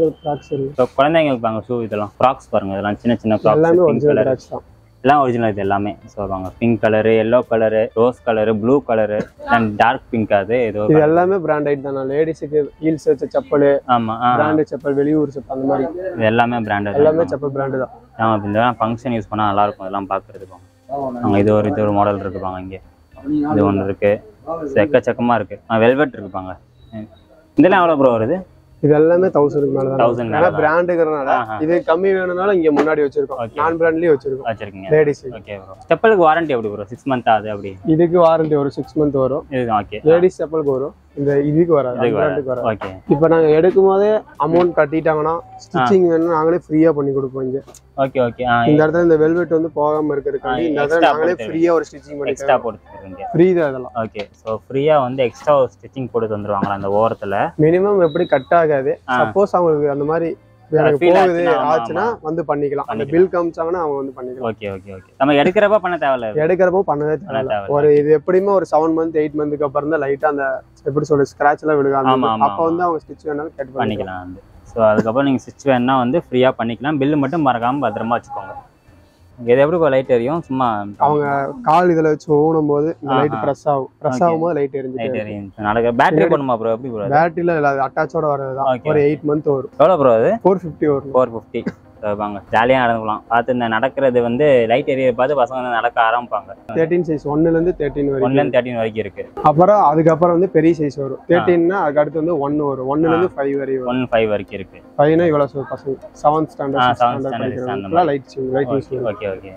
ஸோ குழந்தைங்களுக்கு பாருங்க ஷூ இதெல்லாம் ஃப்ராக்ஸ் பாருங்கள். இதெல்லாம் சின்ன சின்ன ஃப்ராக்ஸ் எல்லாம் ஒரிஜினல் இது எல்லாமே. ஸோ வாங்க pink colour yellow colour rose colour blue colour and dark pink. அது ஏதோ இது எல்லாமே பிராண்ட் ஐட் தான். லேடிஸுக்கு ஹீல்ஸ் வச்ச செப்பல். ஆமா பிராண்ட் செப்பல் வெளியூர் செப்பல் அந்த மாதிரி இது எல்லாமே பிராண்ட். எல்லாமே செப்பல் பிராண்ட் தான். ஆமா இந்த ஃபங்க்ஷன் யூஸ் பண்ணா நல்லா இருக்கும். இதெல்லாம் பார்க்கறதுக்கு அங்கே இது ஒரு இது ஒரு மாடல் இருக்குப்பாங்க. இங்கே இது ஒன்று இருக்கு. எக்கச்சக்கமா இருக்கு. வெல்வெட் இருக்குப்பாங்க. இதெல்லாம் எவ்வளோ ப்ரோ வருது? இது எல்லாமே தௌசண்ட்க்கு மேல தான். தௌசண்ட் ஏன்னா பிராண்டுங்கிறனால இது கம்மி வேணும்னாலும் இங்க முன்னாடி வச்சிருக்கோம். நான் பிராண்ட்லயே வச்சிருக்கோம். வச்சிருக்கீங்க லேடிஸ். Okay bro. செப்பலுக்கு வாரண்டி எப்படி ப்ரோ? சிக்ஸ் மந்த் ஆகுது அப்படி? இதுக்கு வாரண்டி ஒரு சிக்ஸ் மந்த் வரும். இது ஓகே. லேடிஸ் செப்பலுக்கு வரும். இந்த இதுக்கு வராது. பிராண்டுக்கு வராது. ஓகே. இப்போ நாங்க எடுக்கும் போதே அமௌண்ட் கட்டிட்டாங்கன்னா ஸ்டிச்சிங் வேணும்னா நாங்களே ஃப்ரீயா பண்ணி கொடுப்போம் இங்க. Okay okay. இந்த இடத்துல இந்த வெல்வெட் வந்து போகாம இருக்கிறதுக்காண்டி இந்த இடத்துல நாங்களே ஃப்ரீயா ஒரு ஸ்டிச்சிங் பண்ணி எக்ஸ்ட்ரா போட்டு தருவீங்க. ஃப்ரீ தான் அதெல்லாம். ஓகே. சோ ஃப்ரீயா வந்து எக்ஸ்ட்ரா ஸ்டிச்சிங் போட்டு தந்துருவாங்க அந்த ஓரத்துல. மினிமம் எப்படி கட் ஆகாது. சப்போஸ் அவங்களுக்கு அந்த மாதிரி எனக்கு போகுது ஆச்சுன்னா வந்து பண்ணிக்கலாம். அந்த பில் காமிச்சாங்கன்னா அவங்க வந்து பண்ணிக்கலாம். Okay okay okay. நம்ம எடுக்கிறப்ப பண்ண தேவையில்ல. எடுக்கிறப்போ பண்ணவே தேவையில்ல. ஒரு இது எப்படியுமே ஒரு செவன் மந்த் எயிட் மந்த்துக்கு அப்புறம் தான் லைட்டா அந்த எப்படி சொல்ற ஸ்கிராட்ச் எல்லாம் விழுகாது. அப்ப வந்து அவங்க ஸ்டிச் வேணாலும் கேட்டு பண்ணிக்கலாம் வந்து. ஸோ அதுக்கப்புறம் நீங்கள் ஸ்டிச் வேணா வந்து ஃப்ரீயாக பண்ணிக்கலாம். பில்லு மட்டும் மறக்காமல் பத்திரமா வச்சுக்கோங்க. இது எப்படி லைட் எரியும்? சும்மா அவங்க கால் இதில் வச்சு ஊனும் போது இந்த லைட் ப்ரெஸ் ஆகும். ப்ரெஸ் ஆகும்போது லைட் எரிஞ்சு லைட் எரியும். நடக்க பேட்டரி பண்ணுமா ப்ரோ? எப்படி ப்ரோ? பேட்டரியில் இல்லை, அது அட்டாச்சோட வரதுதான். ஒரு எயிட் மந்த் வரும். எவ்வளோ ப்ரோ அது? ஃபோர் ஃபிஃப்டி வரும். ஃபோர் ஃபிஃப்டி வாங்க, ஜாலியாக நடந்துக்கலாம். பார்த்து இந்த நடக்கிறது வந்து லைட் எரிய பார்த்து பசங்க வந்து நடக்க ஆரம்பிப்பாங்க. தேர்ட்டின் சைஸ் ஒன்னுலேருந்து தேர்ட்டின் வரைக்கும் ஒன்லேருந்து தேர்ட்டின் வரைக்கும் இருக்கு. அப்புறம் அதுக்கப்புறம் வந்து பெரிய சைஸ் வரும். தேர்ட்டின்னா அதுக்கு அடுத்து வந்து ஒன் வரும். ஒன்னுலேருந்து ஃபைவ் வரைக்கும் ஒன் ஃபைவ் வரைக்கும் இருக்கு. ஃபைவ்னா இவ்வளோ பசங்க seventh standard seventh standard light light use. Okay okay.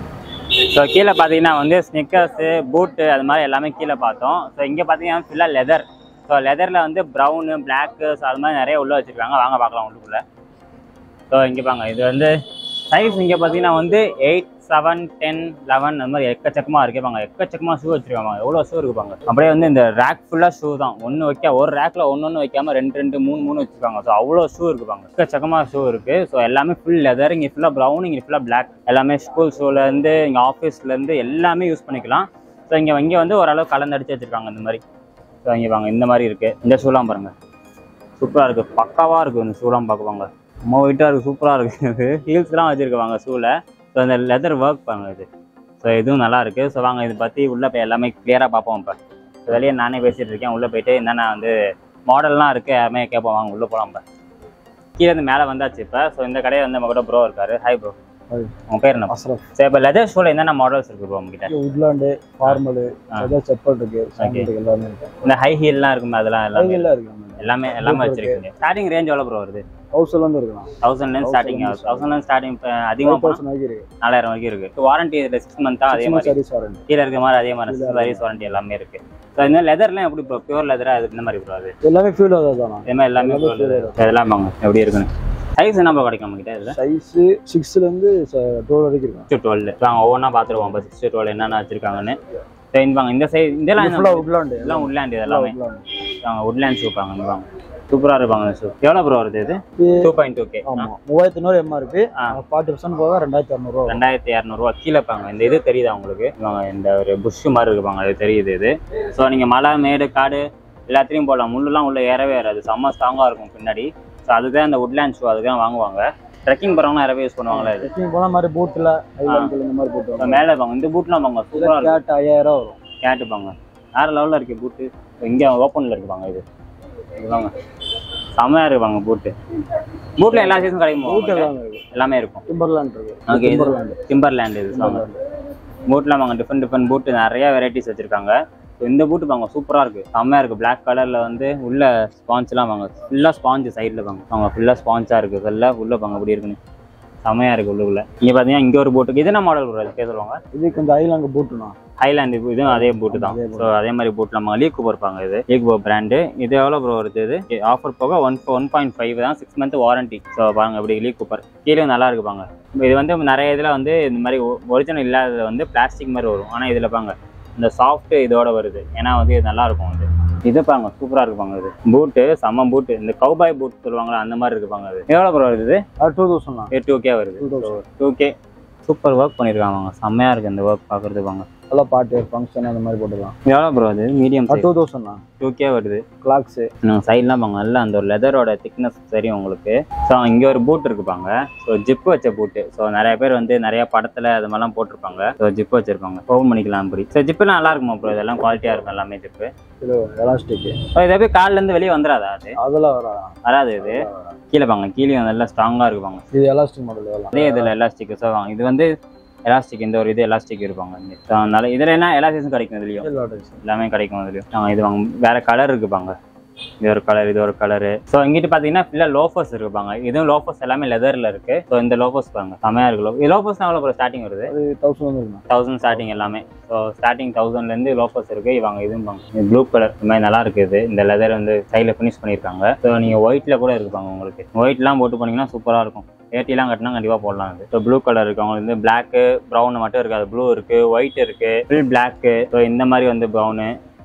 So கீழே பார்த்தீங்கன்னா வந்து ஸ்னிக்கர்ஸு பூட்டு அது மாதிரி எல்லாமே கீழே பார்த்தோம். ஸோ இங்கே பார்த்தீங்கன்னா ஃபுல்லாக லெதர். ஸோ லெதரில் வந்து ப்ரௌனு பிளாக்கு அது மாதிரி நிறைய உள்ளே வச்சுருக்காங்க. வாங்க பார்க்கலாம் உள்ளுக்குள்ளே. ஸோ இங்கே பாங்க, இது வந்து சைஸ் இங்கே பார்த்தீங்கன்னா வந்து எயிட் செவன் டென் லெவன் அந்த மாதிரி எக்கச்சக்கமாக இருக்குப்பாங்க. எக்கச்சக்கமாக ஷூ வச்சுருக்காங்க. எவ்வளோ ஷூ இருக்குப்பாங்க. அப்படியே வந்து இந்த ரேக் ஃபுல்லாக ஷூ தான். ஒன்று வைக்க ஒரு ரேக்கில் ஒன்று ஒன்று வைக்காமல் ரெண்டு ரெண்டு மூணு மூணு வச்சுருக்காங்க. ஸோ அவ்வளோ ஷூ இருக்குப்பாங்க. எக்கச்சக்கமாக ஷூ இருக்குது. ஸோ எல்லாமே ஃபுல் லெதர். இங்கே ஃபுல்லாக ப்ரௌன், இங்கே ஃபுல்லாக பிளாக். எல்லாமே ஸ்கூல் ஷூலேருந்து இங்கே ஆஃபீஸ்லேருந்து எல்லாமே யூஸ் பண்ணிக்கலாம். ஸோ இங்கே இங்கே வந்து ஓரளவு கலந்தடிச்சு வச்சுருக்காங்க இந்த மாதிரி. ஸோ இங்கே வாங்க, இந்த மாதிரி இருக்குது. இந்த ஷூலாம் பாருங்கள், சூப்பராக இருக்குது. பக்காவாக இருக்குது இந்த ஷூலாம் பார்க்குவாங்க. ரொம்ப வெயிட்டாக இருக்குது, சூப்பராக இருக்குது. ஹீல்ஸ்லாம் வச்சுருக்காங்க ஷூவில். ஸோ இந்த லெதர் ஒர்க் பாருங்க இது. ஸோ இதுவும் நல்லா இருக்குது. ஸோ வாங்க இதை பற்றி உள்ளே போய் எல்லாமே கிளியராக பார்ப்போம். இப்போ வெளியே நானே பேசிகிட்டு இருக்கேன். உள்ளே போயிட்டு என்னென்ன வந்து மாடல்லாம் இருக்குது எல்லாமே கேட்போம். வாங்க உள்ளே போகலாம். இப்போ கீழே இருந்து மேலே வந்தாச்சு. இப்போ ஸோ இந்த கடையை வந்து நம்ம கூட ப்ரோ இருக்காரு. ஹாய் ப்ரோ, உங்கள் பேர் என்ன? அஸ்ரஃப். சரி, இப்போ லெதர் ஷூவில் என்னென்ன மாடல்ஸ் இருக்குது ப்ரோ உங்ககிட்ட? உட்லாண்டு, ஃபார்மலு, லெதர் செப்பல் இருக்குது. எல்லாமே இந்த ஹை ஹீல்லாம் இருக்குமே அதெல்லாம் எல்லாமே இருக்குது. எல்லாமே எல்லாமே வச்சிருக்கீங்க. ஸ்டார்டிங் ரேஞ்ச் எவ்வளோ ப்ரோ வருது? தௌசண்ட்லேருந்து இருக்கலாம். தௌசண்ட்லேருந்து ஸ்டார்டிங் ஆகுது. தௌசண்ட்லேருந்து ஸ்டார்டிங் இப்போ அதிகமாக தௌசண்ட் வரைக்கும் இருக்குது. நாலாயிரம் வரைக்கும் இருக்குது. வாரண்டி இதில் சிக்ஸ் மந்த்தா அதே மாதிரி சர்வீஸ் வாரண்டி கீழே இருக்க மாதிரி அதே மாதிரி சர்வீஸ் வாரண்டி எல்லாமே இருக்குது. ஸோ இந்த லெதர்லாம் எப்படி ப்ரோ? பியூர் லெதரா அது இந்த மாதிரி ப்ரோ? அது எல்லாமே ஃபியூல் லெதர் தானா? இதே மாதிரி எல்லாமே பியூர் லெதர். இதெல்லாம் வாங்க எப்படி இருக்குன்னு. சைஸ் என்ன ப்ரோ கிடைக்கும் நம்மகிட்ட? இதில் சைஸு சிக்ஸ்லேருந்து டுவெல் வரைக்கும் இருக்கும். சிக்ஸ் டு டுவெல் வாங்க ஒவ்வொன்றா பார்த்துருவோம். இப்போ சிக்ஸ் டு டுவெல் என்னென்ன வச்சிருக்காங்கன்னு. வாங்க இந்த சைஸ் இதெல்லாம் உட்லாண்டு, எல்லாம் உட்லாண்டு இதெல்லாமே வாங்க. உட்லாண்ட் ஷூ பாங்க. இந்த வாங்க சூப்பராக இருப்பாங்க ஷூ. எவ்வளோ ப்ரோ வருது இது? Two point two K. ஆமாம், மூவாயிரத்தி நூறு எம்ஆர்பி. ஃபார்ட்டி பர்சன்ட் போக ரெண்டாயிரத்தி இரநூறுவா. ரெண்டாயிரத்தி இரநூறுவா கீழே பாங்க. இந்த இது தெரியுதா உங்களுக்கு? இந்த ஒரு புஷ் மாதிரி இருக்குப்பாங்க, அது தெரியுது இது. ஸோ நீங்கள் மலை மேடு காடு எல்லாத்தையும் போடலாம். முள்ளுலாம் உள்ள ஏறவே ஏறாது. செம்ம ஸ்ட்ராங்காக இருக்கும் பின்னாடி. ஸோ அதுதான் இந்த உட்லாண்ட் ஷூ அதுதான் வாங்குவாங்க. ட்ரெக்கிங் போகிறவங்க நிறைய யூஸ் பண்ணுவாங்களா? இது ட்ரெக்கிங் போன மாதிரி பூட்டில் இந்த மாதிரி போட்டு மேலே பாங்க. இந்த பூட்லாம் பாங்க சூப்பராக இருக்கும். கேட் ஐயாயிரம் வரும். கேட்டுப்பாங்க வேறு லெவலில் இருக்குது பூட்டு. இங்கே ஓப்பனில் இருக்குப்பாங்க. இது இதுவாங்க செம்மையாக இருக்குவாங்க பூட்டு. பூட்டில் எல்லா சைஸும் கிடைக்கும். பூட்டு எல்லாமே இருக்கும். டிம்பர்லேண்ட் இருக்கு. ஓகே, டிம்பர்லேண்ட் இது பூட்லாம் வாங்க. டிஃப்ரெண்ட் டிஃப்ரெண்ட் பூட்டு நிறைய வெரைட்டிஸ் வச்சுருக்காங்க. ஸோ இந்த பூட்டு வாங்க சூப்பராக இருக்குது, செம்மையாக இருக்குது. பிளாக் கலரில் வந்து உள்ள ஸ்பான்ஸ்லாம் வாங்க. ஃபுல்லாக ஸ்பாஞ்சு சைடில் வாங்க வாங்க ஃபுல்லாக ஸ்பான்ஸாக இருக்குது. ஃபுல்லாக உள்ளே பாங்க அப்படி இருக்குன்னு செம்மையாக இருக்குது உள்ளுக்குள்ளே. இங்கே பார்த்தீங்கன்னா இங்கே ஒரு பூட்டுக்கு இது என்ன மாடல் ப்ரோ? அது பேசுவாங்க. இது கொஞ்சம் ஹைலாண்டு பூட்டுனா ஹைலாண்டு இதுவும் அதே பூட்டு தான். ஸோ அதே மாதிரி பூட்டில் நம்ம லீக் கூப்பர் இருப்பாங்க. இது லீக் கூப்பர் பிராண்டு. இது எவ்வளோ ப்ரோ வருது? இது ஆஃபர் போக ஒன் ஒன் பாயிண்ட் ஃபைவ் தான். Six month warranty. ஸோ பாருங்க இப்படி லீக் கூப்பர் கீழே நல்லா இருக்குப்பாங்க. இது வந்து நிறைய இதில் வந்து இந்த மாதிரி ஒரிஜினல் இல்லாதது வந்து பிளாஸ்டிக் மாதிரி வரும். ஆனால் இதில் பாங்க இந்த சாஃப்ட் இதோட வருது. ஏன்னா வந்து இது நல்லா இருக்கும். வந்து இது பாருங்க சூப்பராக இருக்குப்பாங்க. இது பூட்டு செம்ம பூட்டு. இந்த கவுபாய் பூட் சொல்லுவாங்களா அந்த மாதிரி இருக்குப்பாங்க. அது எவ்வளோ ப்ரோ வருது? டூ தௌசண்ட் தான். டூ கே வருது. டூ கே சூப்பர் ஒர்க் பண்ணியிருக்காங்க. செம்மையாக இருக்குது இந்த ஒர்க் பார்க்குறதுக்கு. வாங்க நல்லா பாட்டு ஃபங்க்ஷன் அந்த மாதிரி போட்டுக்கலாம். எவ்வளோ ப்ரோ அது? மீடியம் டூ தௌசண்ட் தான். டூ கே வருது. கிளாக்ஸு சைட்லாம் பாங்க நல்லா அந்த ஒரு லெதரோட திக்னஸ் தெரியும் உங்களுக்கு. ஸோ இங்கே ஒரு பூட் இருக்குப்பாங்க. ஸோ ஜிப்பு வச்ச பூட்டு. ஸோ நிறைய பேர் வந்து நிறைய படத்தில் அது மாதிரிலாம் போட்டிருப்பாங்க. ஸோ ஜிப்பு வச்சிருப்பாங்க. ஓப்பன் பண்ணிக்கலாம் அப்படி. ஸோ ஜிப்புலாம் நல்லா இருக்குமா ப்ரோ? இதெல்லாம் குவாலிட்டியாக இருக்கும் எல்லாமே ஜிப்பு. இது எலாஸ்டிக். ஸோ இதை போய் காலிலேருந்து வெளியே வந்துடாதா? அது அதெல்லாம் வராது வராது. இது கீழே பாங்க. கீழே நல்லா ஸ்ட்ராங்காக இருக்குப்பாங்க. இது எலாஸ்டிக் மாடல். அதே இதில் எலாஸ்டிக். ஸோ வாங்க இது வந்து எலாஸ்டிக். இந்த ஒரு இது எலாஸ்டிக் இருப்பாங்க. அதனால இதில் என்ன எல்லா சைஸும் கிடைக்கும். இதுலையும் எல்லாமே கிடைக்கும். இதுலையும் இது வாங்க வேற கலர் இருக்குப்பாங்க. இது ஒரு கலர், இது ஒரு கலரு. ஸோ இங்கிட்டு பார்த்தீங்கன்னா ஃபுல்லாக லோஃபர்ஸ் இருக்குப்பாங்க. இதுவும் லோஃபர்ஸ் எல்லாமே லெதரில் இருக்குது. ஸோ இந்த லோஃபர்ஸ் பாருங்க செமையாக இருக்குது. இது லோஃபர்ஸ் எவ்வளோ ப்ரோ ஸ்டார்டிங் வருது? தௌசண்ட் தௌசண்ட் ஸ்டார்டிங் எல்லாமே. ஸோ ஸ்டார்டிங் தௌசண்ட்லேருந்து லோஃபர்ஸ் இருக்குது. இவங்க இதுவும் பாங்க ப்ளூ கலர் இந்த மாதிரி நல்லா இருக்குது. இந்த லெதர் வந்து சைடில் ஃபினிஷ் பண்ணியிருக்காங்க. ஸோ நீங்கள் ஒயிட்டில் கூட இருக்குப்பாங்க. உங்களுக்கு ஒயிட்லாம் போட்டு போனீங்கன்னா சூப்பராக இருக்கும். ஏட்டிலாம் கட்டினா கண்டிப்பாக போடலாம். அது ஸோ ப்ளூ கலர் இருக்குது. அவங்களுக்கு வந்து பிளாக்கு ப்ரௌன் மட்டும் இருக்காது. ப்ளூ இருக்குது, ஒயிட் இருக்குது, ஃபுல் பிளாக்கு. ஸோ இந்த மாதிரி வந்து ப்ரௌனு. ஸோ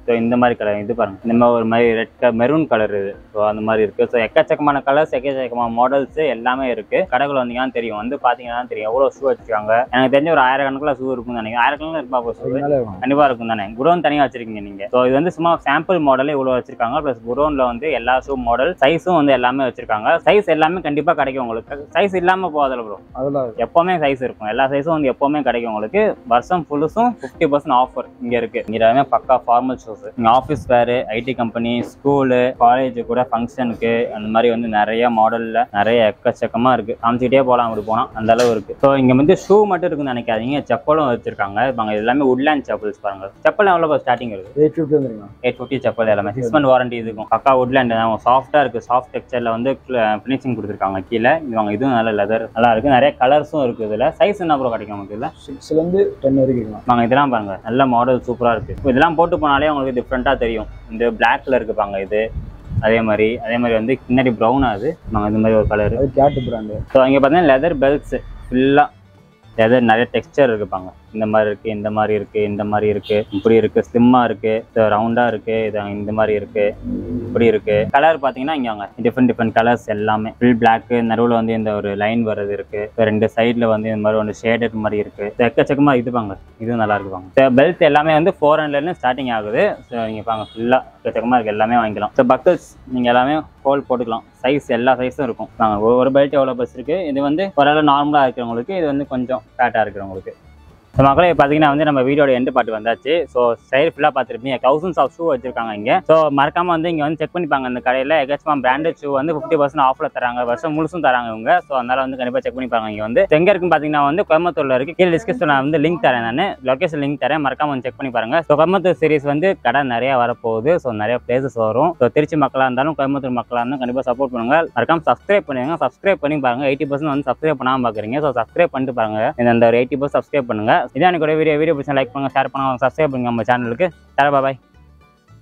ஸோ இந்த மாதிரி கலர் இது பாருங்க, இந்த மாதிரி ஒரு மாதிரி ரெட் கலர் மெரூன் கலர் இது. ஸோ அந்த மாதிரி இருக்கு. ஸோ எக்கச்சக்கமான கலர்ஸ் எக்கச்சக்கமான மாடல்ஸ் எல்லாமே இருக்கு. கடைக்குள்ள வந்தீங்கன்னா தெரியும், வந்து பாத்தீங்கன்னா தெரியும் எவ்வளவு ஷூ வச்சிருக்காங்க. எனக்கு தெரிஞ்ச ஒரு ஆயிரக்கணக்கில் ஷூ இருக்கும்னு நினைக்கிறேன். ஆயிரக்கணக்கில் இருப்பா ஷூ கண்டிப்பா இருக்கும் தானே. குடோன் தனியாக வச்சிருக்கீங்க நீங்க. ஸோ இது வந்து சும்மா சாம்பிள் மாடலே இவ்வளவு வச்சிருக்காங்க. பிளஸ் குடோன்ல வந்து எல்லா ஷூ மாடல் சைஸும் வந்து எல்லாமே வச்சிருக்காங்க. சைஸ் எல்லாமே கண்டிப்பா கிடைக்கும் உங்களுக்கு. சைஸ் இல்லாம போகாதல ப்ரோ, அதெல்லாம் எப்பவுமே சைஸ் இருக்கும். எல்லா சைஸும் வந்து எப்பவுமே கிடைக்கும் உங்களுக்கு. வருஷம் ஃபுல்லுக்கும் ஃபிஃப்டி பர்சன்ட் ஆஃபர் இங்க இருக்கு. இங்க எல்லாமே பக்கா ஃபார்மல் ஷூஸ். இங்க ஆஃபீஸ் வேறு, ஐடி கம்பெனி, ஸ்கூலு, காலேஜ் கூட ஃபங்க்ஷனுக்கு அந்த மாதிரி வந்து நிறைய மாடல்ல நிறைய எக்கச்சக்கமா இருக்கு. காமிச்சிட்டே போகலாம் அப்படி போனா அந்த அளவு இருக்கு. ஸோ இங்க வந்து ஷூ மட்டும் இருக்குன்னு நினைக்காதீங்க, செப்பலும் வச்சிருக்காங்க. இப்போ எல்லாமே உட்லேண்ட் செப்பல்ஸ் பாருங்க. செப்பல் எவ்வளோ ஸ்டார்டிங் இருக்கு? எயிட் ஃபிஃப்டி வந்துருங்க. எயிட் ஃபிஃப்டி செப்பல் எல்லாமே சிக்ஸ் மந்த் வாரண்டி இருக்கும். பக்கா உட்லேண்ட் சாஃப்டா இருக்கு. சாஃப்ட் டெக்ஸ்சர்ல வந்து ஃபினிஷிங் கொடுத்துருக்காங்க கீழே. இதுவாங்க இதுவும் நல்ல லெதர் நல்லா இருக்கு. நிறைய கலர்ஸும் இருக்கு. இதுல சைஸ் என்ன ப்ரோ கிடைக்கும் உங்களுக்கு? இதுல சிக்ஸ்ல இருந்து டென் வரைக்கும் வாங்க. இதெல்லாம் பாருங்க, நல்ல மாடல் சூப்பரா இருக்கு. இதெல்லாம் போட்டு போனாலே உங்களுக்கு டிஃப்ரெண்டா தெரியும். இந்த பிளாக்ல இருக்கு பாங்க இது. அதே மாதிரி அதே மாதிரி வந்து பின்னாடி ப்ரௌன் ஆகுது நாங்கள் இந்த மாதிரி ஒரு கலர் கேட்டு பிராண்டு. ஸோ இங்கே பார்த்தீங்கன்னா லெதர் பெல்ட்ஸ் ஃபுல்லாக லெதர் நிறைய டெக்ஸ்சர் இருக்குப்பாங்க. இந்த மாதிரி இருக்கு, இந்த மாதிரி இருக்கு, இந்த மாதிரி இருக்கு, இப்படி இருக்கு, ஸ்லிம்மா இருக்கு, ரவுண்டா இருக்கு, இது இந்த மாதிரி இருக்கு, இப்படி இருக்கு. கலர் பாத்தீங்கன்னா இங்க வாங்க டிஃப்ரெண்ட் டிஃப்ரெண்ட் கலர்ஸ் எல்லாமே. ஃபுல் பிளாக், நடுவில் வந்து இந்த ஒரு லைன் வர்றது இருக்கு. ரெண்டு சைட்ல வந்து இந்த மாதிரி ஒன்று ஷேடட் மாதிரி இருக்கு. எக்கச்சக்கமா இது பாங்க, இதுவும் நல்லா இருக்கு பாங்க. பெல்ட் எல்லாமே வந்து ஃபோர் ஹண்ட்ரட்ல ஸ்டார்டிங் ஆகுது. ஸோ நீங்க பாங்க ஃபுல்லா எக்கச்சக்கமா இருக்கு, எல்லாமே வாங்கிக்கலாம். ஸோ பக்கல்ஸ் நீங்க எல்லாமே ஹோல் போட்டுக்கலாம். சைஸ் எல்லா சைஸும் இருக்கும். நாங்கள் ஒரு பெல்ட் எவ்வளோ பஸ் இருக்கு. இது வந்து ஓரளவு நார்மலா இருக்கிறவங்களுக்கு, இது வந்து கொஞ்சம் ஃபேட்டா இருக்கிறவங்களுக்கு. ஸோ மக்களே பார்த்தீங்கன்னா வந்து நம்ம வீடியோட எண்டு பாட்டு வந்தாச்சு. ஸோ சைடு ஃபுல்லாக பார்த்துருப்பீங்க. தௌசண்ட்ஸ் ஆஃப் ஷூ வச்சிருக்காங்க இங்கே. ஸோ மறக்காம வந்து இங்கே வந்து செக் பண்ணிப்பாங்க. அந்த கடையில் எகச்சுமா பிராண்டட் ஷூ வந்து ஃபிஃப்டி பர்சன்ட் ஆஃபர் தராங்க. வருஷம் முழுசும் தராங்க இவங்க. ஸோ அதனால வந்து கண்டிப்பாக செக் பண்ணிப்பாங்க. இங்கே வந்து எங்கே இருக்குன்னு பார்த்தீங்கன்னா வந்து கோயம்புத்தூர்ல இருக்கு. கீழே டிஸ்கிரிப்ஷன் நான் வந்து லிங்க் தரேன், நான் லொகேஷன் லிங்க் தரேன். மறக்காம வந்து செக் பண்ணி பாருங்க. ஸோ கோயம்புத்தூர் சீரிஸ் வந்து கடை நிறைய வரப்போகுது. ஸோ நிறைய பிளேசஸ் வரும். ஸோ திருச்சி மக்களாக இருந்தாலும் கோயம்புத்தூர் மக்களாக இருந்தாலும் கண்டிப்பாக சப்போர்ட் பண்ணுங்க. மறக்காம சப்ஸ்கிரைப் பண்ணுங்க. சப்ஸ்கிரைப் பண்ணி பாருங்க. எயிட்டி பர்சன்ட் வந்து சப்ஸ்கிரைப் பண்ணாமல் பார்க்குறீங்க. ஸோ சப்ஸ்கிரைப் பண்ணிட்டு பாருங்க. இந்த ஒரு எயிட்டி பர்சன்ட் சப்ஸ்கிரைப் பண்ணுங்க. இதான் எனக்கு வீடியோ வீடியோ பிடிச்சா லைக் பண்ணுங்க, ஷேர் பண்ணுங்க, சப்ஸ்கிரைப் பண்ணுங்க நம்ம சேனலுக்கு. பாய்.